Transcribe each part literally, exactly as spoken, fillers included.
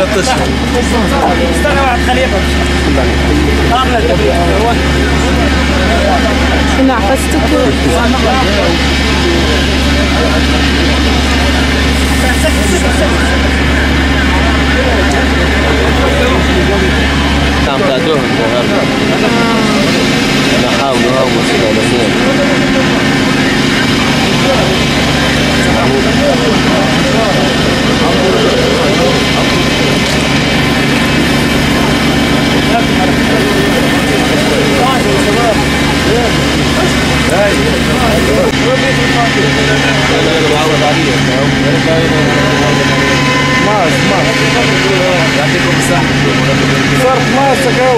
ثلاثة اشهر. استنى واحد خليفه. شنو عفستك؟ نعم تعدوهم نحاولوا هاو وصلنا لسنين. ماس ماس يعطيكم الصحة. صرت ماسك اهو.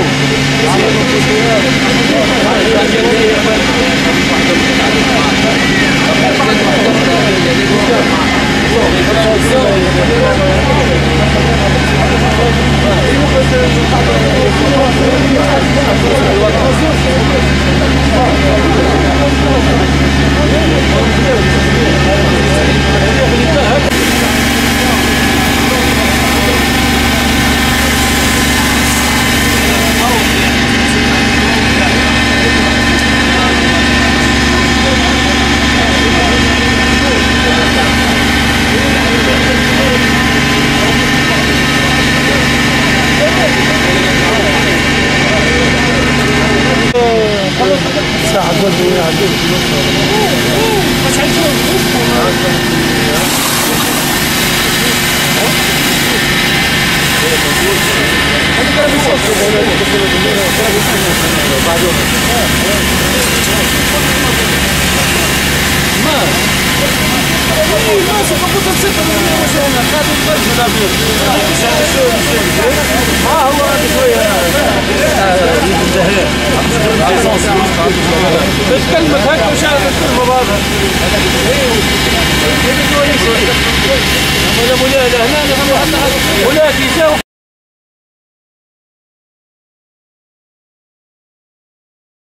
ايش كلمة هكا وش عارف الكلمة بعضها؟ ولا مولانا هنا ولا في جاو